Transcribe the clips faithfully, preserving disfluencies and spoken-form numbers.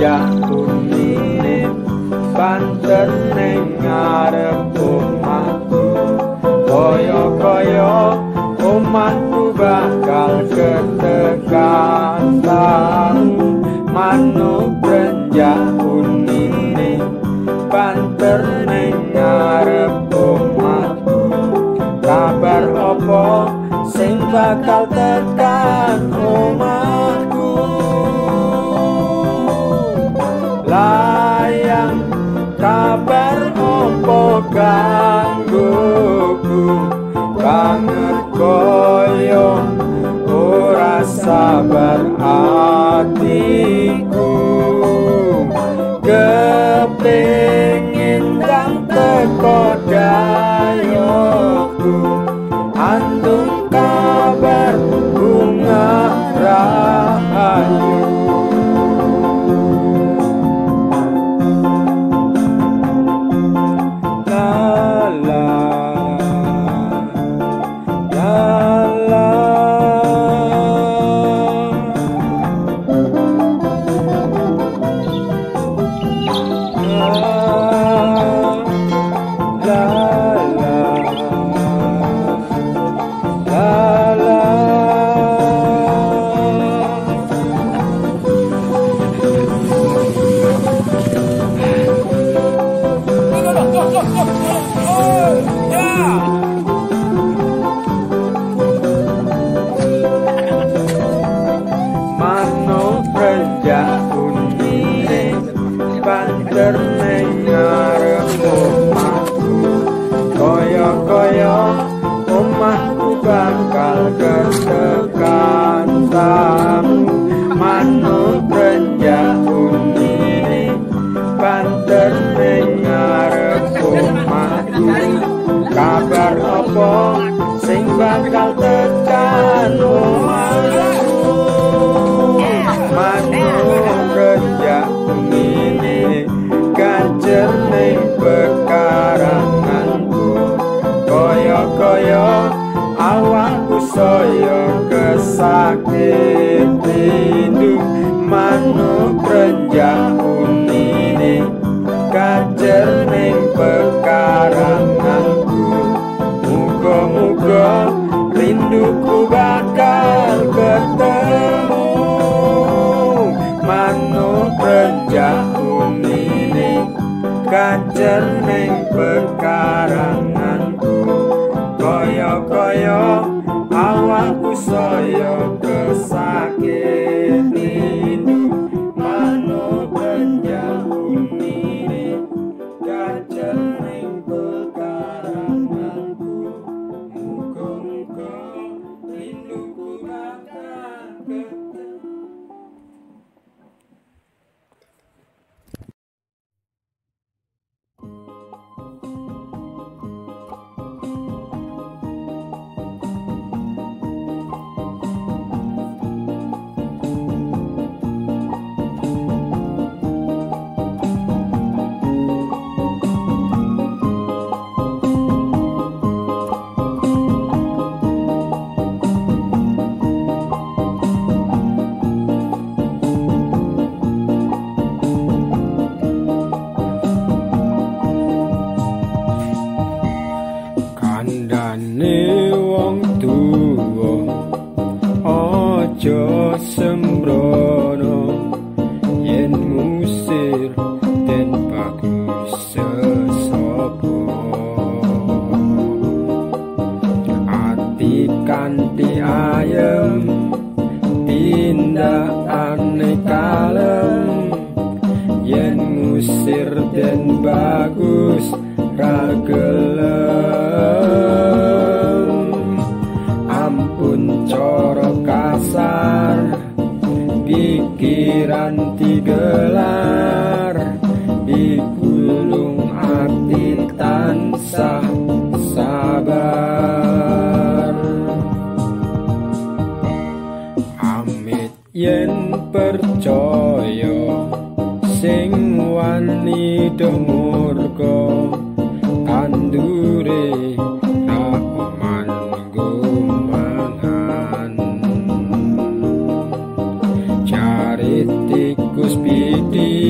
prenjak unine banter ning ngarep omahku. Kaya-kaya omahku bakal ketekan tamu. Manuk prenjak unine banter ning ngarep omahku. Kabar opo sing bakal tekan omahku? Layang kabar opo kanggoku? Banget koyo ora sabar atiku. Kepengin kang teko dayoku, antum kabar bunga rahayu. Manuk prenjak unine banter ning ngarep omahku. Kaya-kaya omahku bakal ketekan tamu. Manuk prenjak unine banter ning ngarep omahku. Kabar apa sing bakal tekan omahku? Manuk prenjak unine ganjer ning pekaranganku. Kaya-kaya awakku saya kesakit rindu. Manuk prenjak unine ganjer ning pekaranganku. Muga-muga rinduku bakal ketemu. Manuk prenjak unine ganjer ning pekaranganku. Kaya-kaya awakku saya kesakit rindu. Manuk prenjak unine ganjer ning pekaranganku. Muga-muga rinduku bakal ketemu. Kandhane wong tuwa aja sembrono, yen ngusir den bagus sesapa. Ati kanthi ayem tindakane kalem, yen ngusir den bagus ra gelem. Ampun cara kasar pikiran digelar, digulung ati tansah sabar. Amit yen percaya sing wani demurga, tandure ra oman gumangan. Cari tikus pidi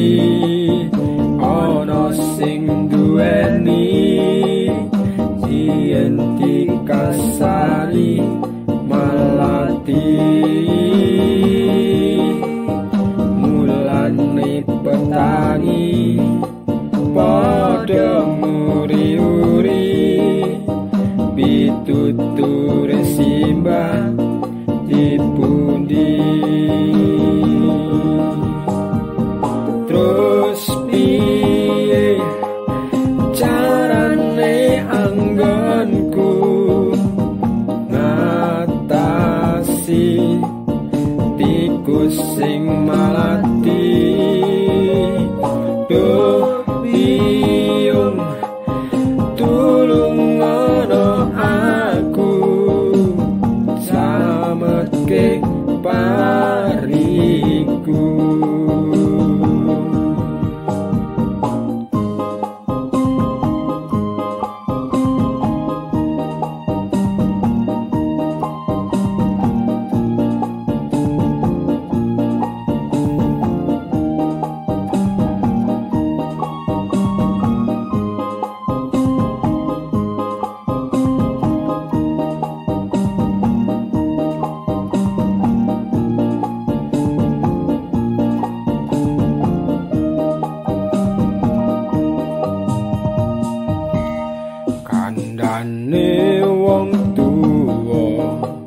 petani padha muri-uri pituture simbah dipundi. Terus piye carane anggonku ngatasi tikus sing malati? Duh biyung tulung ngono aku slametke pariku. Kandhane wong tuwa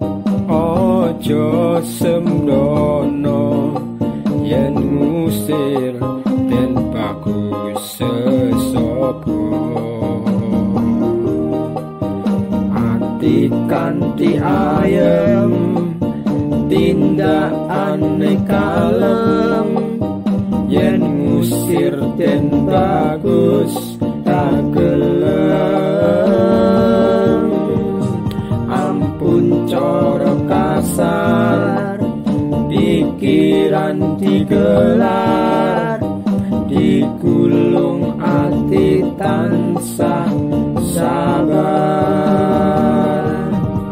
aja sembrono yen ngusir den bagus sesapa. Ati kanthi ayem tindakane kalem yen ngusir den bagus tak gelem. Ampun cara kasar pikiran digelar digulung ati tansah sabar.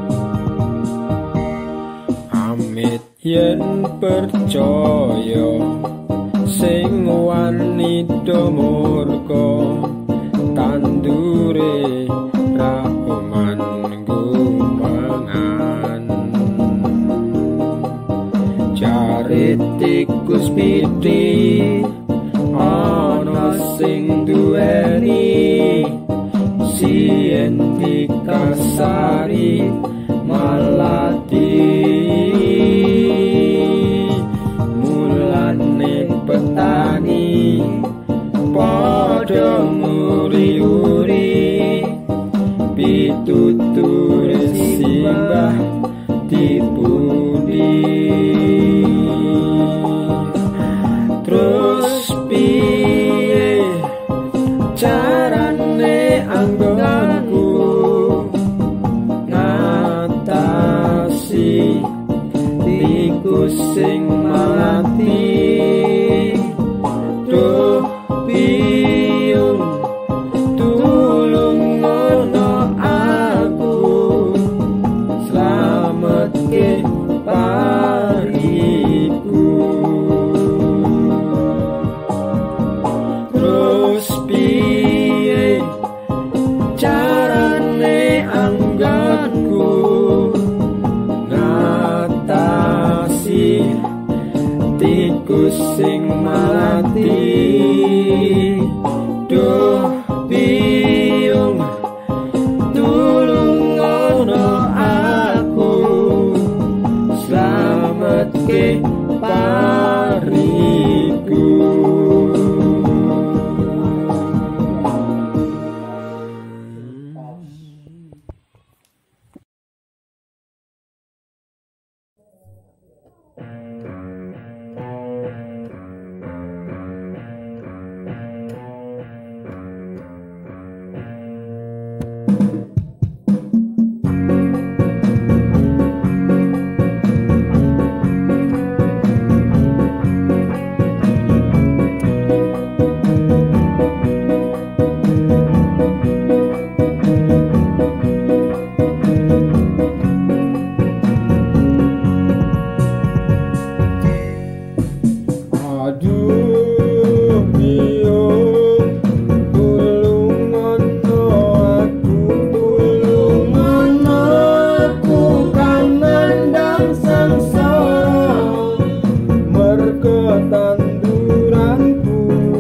Amit yen percaya sing wani murka tandure ra oman gumangan. Jare tikus piti ana sing duweni sien dikasari malati. Mulane petani padha muri-uri pituture simbah dipundi. Terus piye carane anggonku ngatasi tikus sing malati? Duh biyung tulung ngono aku slametke pariku. Terus piye carane anggonku ngatasi tikus sing malati? Duh biyung tulung ngono aku slametke pariku. Tanduranku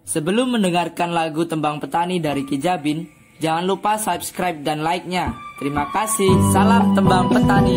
Sebelum mendengarkan lagu Tembang Petani dari Ki Jabin, jangan lupa subscribe dan like-nya. Terima kasih. Salam Tembang Petani.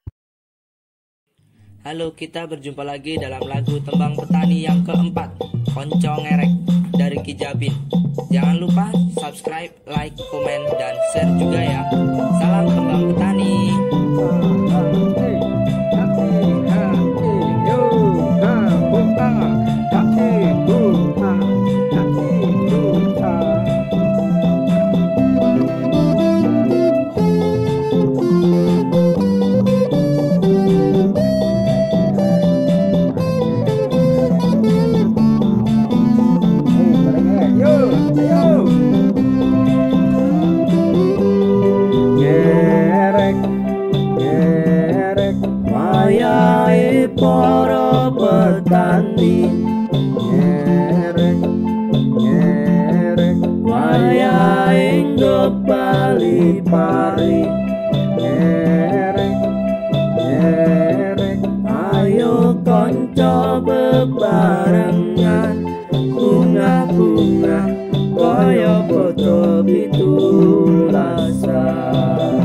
Halo, kita berjumpa lagi dalam lagu Tembang Petani yang keempat. Konco Ngerek dari Kijabin. Jangan lupa subscribe, like, komen, dan share juga ya. Salam kembang petani. Para petani ngerek ngerek wayahe bali pari ngerek ngerek ayo kanca bebarengan bunga-bunga kaya foto pitulasan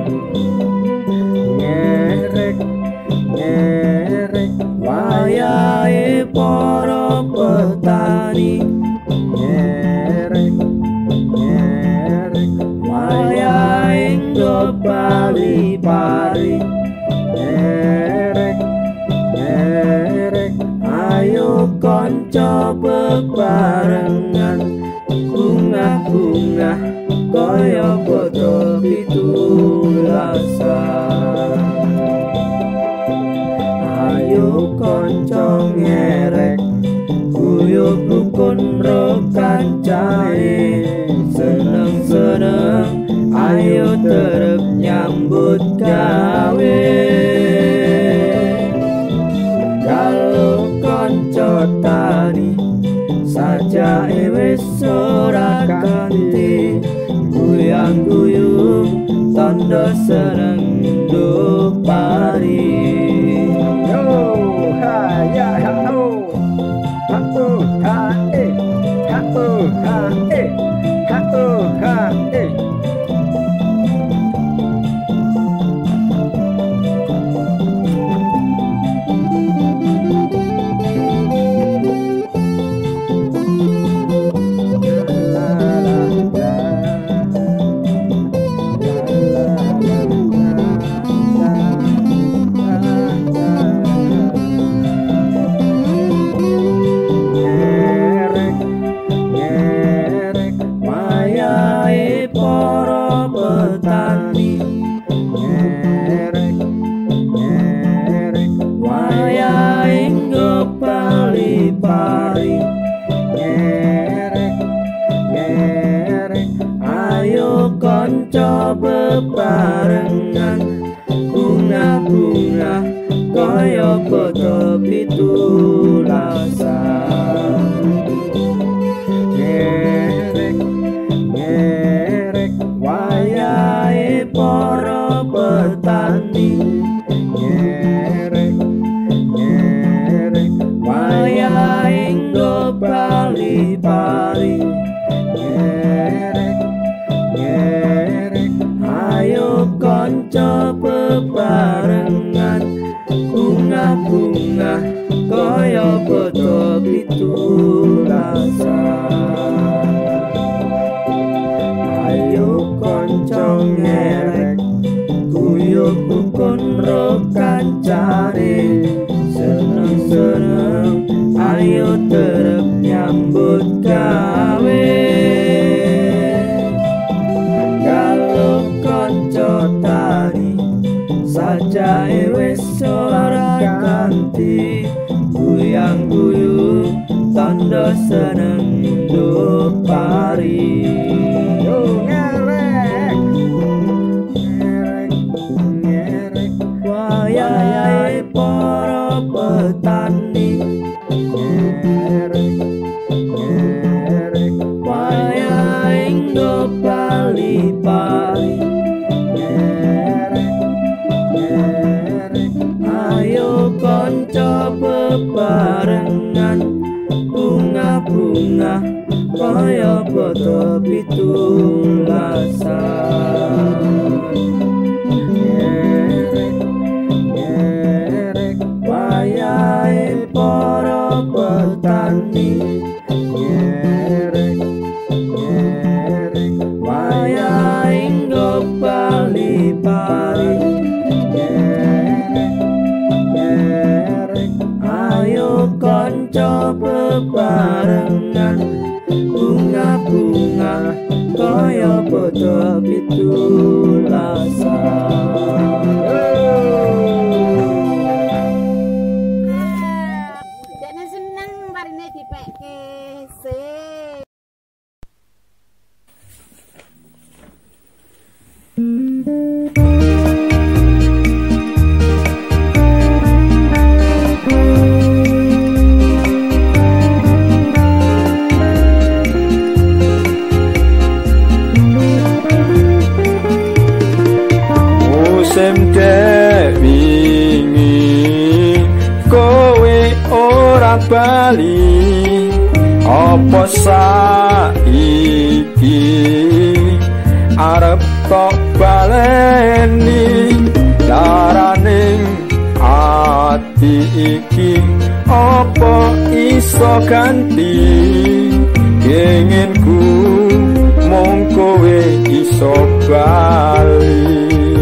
ngerek ngerek wayahe para petani ngerek ngerek wayahe bali pari ngerek ngerek ayo kanca bebarengan bunga-bunga kaya foto pitulasan. Ayo kanca ngerek guyub rukun ro kancane seneng-seneng ayo terep nyambut gawe kalau kanca tani saja wis ora ganti guyang guyub tanda seneng nduk pari. Para petani ngerek ngerek wayahe bali pari ngerek ngerek ayo kanca bebarengan bunga-bunga kaya foto pitulasan ngerek ngerek wayahe para petani ngerek ngerek wayahe bali pari ngerek ngerek ayo kanca bebarengan bunga-bunga kaya foto pitulasan. Ayo kanca ngerek guyub rukun ro kancane seneng-seneng ayo terep nyambut gawe kalau kanca tani saja wis ora ganti guyang guyub tanda seneng nduk pari. Wayahe para petani ngerek ngerek wayahe bali pari ngerek ngerek ayo kanca bebarengan bunga-bunga kaya foto pitulasan ngerek ngerek wayahe para petani. Nyerek nyerek wayahing bali-bali. Nyerek nyerek ayo kanca bebarengan, bunga-bunga kaya padha pitulasan. Dekne seneng marine dipekke sih. Musim wingi kowe ora bali, apa saiki arep tok baleni laraning ati iki, apa iso ganti kengingku mung kowe iso bali.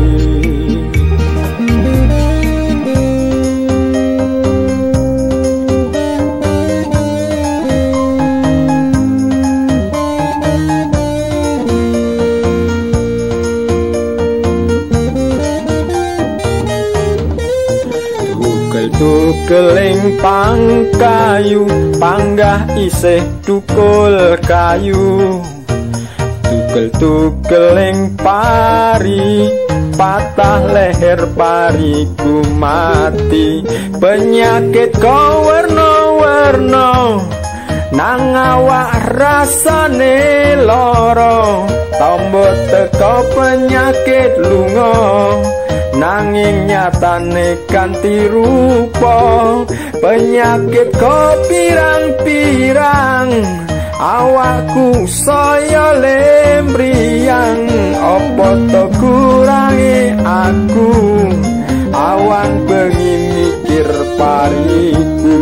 Tukeling pangkayu, panggah isih tukul kayu. Tukel-tukeling pari, patah leher pariku mati. Penyakit kau werna-werna, nang awak rasane loro. Tombo teko penyakit lunga, nanging nyatane kanthi rupa. Penyakit kok pirang-pirang, awakku saya lembriyang. Apa to kurangi aku, awan bengi mikir pariku.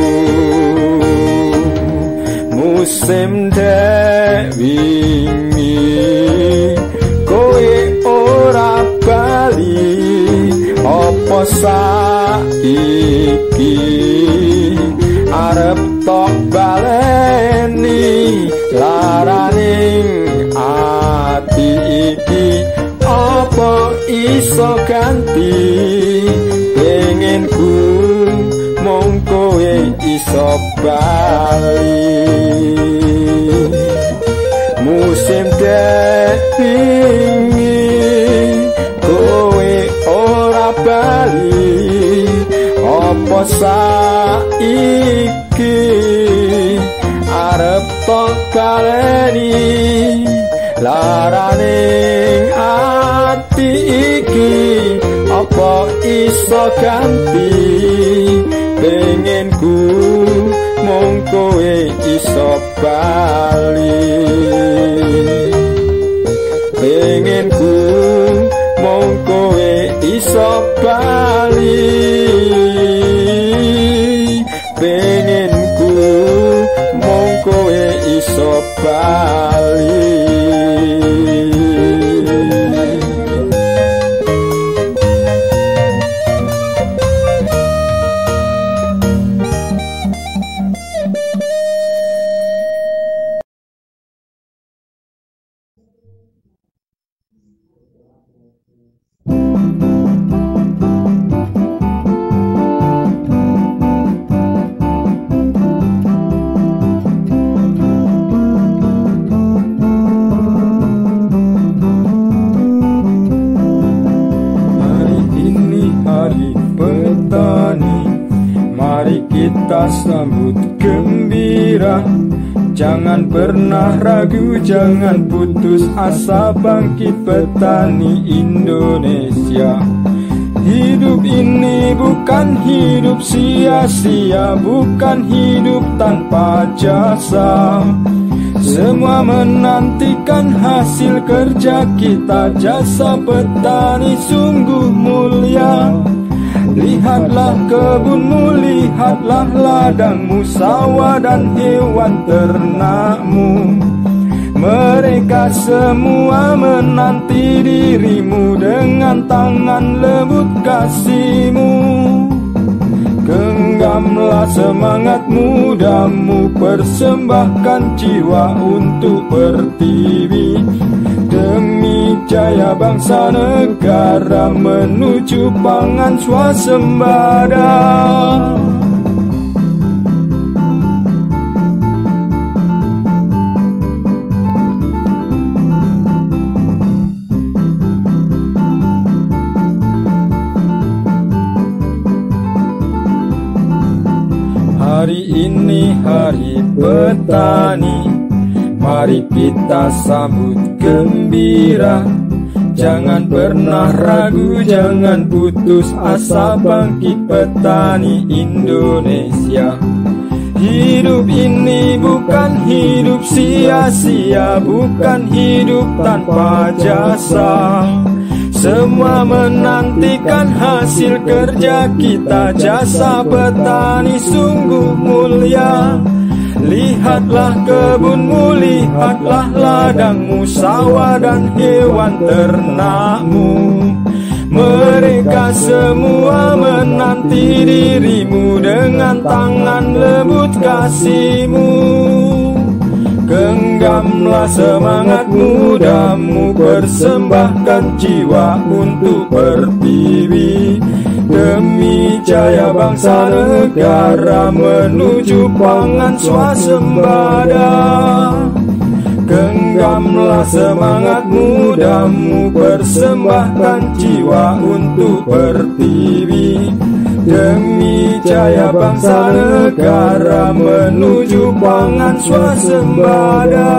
Musim wingi kowe ora bali, apa saiki arep tok baleni laraning ati iki, apa iso ganti penginku mung kowe iso bali. Musim wingi kowe ora bali, apa saiki arep tok baleni laraning ati iki, apa iso ganti penginku mung kowe iso bali. Penginku mung kowe iso bali. Penginku mung kowe iso bali. Sambut gembira, jangan pernah ragu, jangan putus asa, bangkit petani Indonesia. Hidup ini bukan hidup sia-sia, bukan hidup tanpa jasa. Semua menantikan hasil kerja kita, jasa petani sungguh mulia. Lihatlah kebunmu, lihatlah ladangmu, sawah dan hewan ternakmu. Mereka semua menanti dirimu dengan tangan lembut kasih-Mu. Genggamlah semangat mudamu, persembahkan jiwa untuk pertiwi. Demi jaya bangsa negara menuju pangan swasembada. Hari ini hari petani, mari kita sambut gembira. Jangan pernah ragu, jangan putus asa, bangkit petani Indonesia. Hidup ini bukan hidup sia-sia, bukan hidup tanpa jasa. Semua menantikan hasil kerja kita, jasa petani sungguh mulia. Lihatlah kebunmu, lihatlah ladangmu, sawah dan hewan ternakmu. Mereka semua menanti dirimu dengan tangan lembut kasih-Mu. Genggamlah semangat mudamu, persembahkan jiwa untuk pertiwi. Demi jaya bangsa negara menuju pangan swasembada. Genggamlah semangat mudamu, persembahkan jiwa untuk pertiwi. Demi jaya bangsa negara menuju pangan swasembada.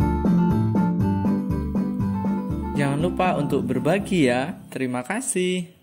Jangan lupa untuk berbagi ya. Terima kasih.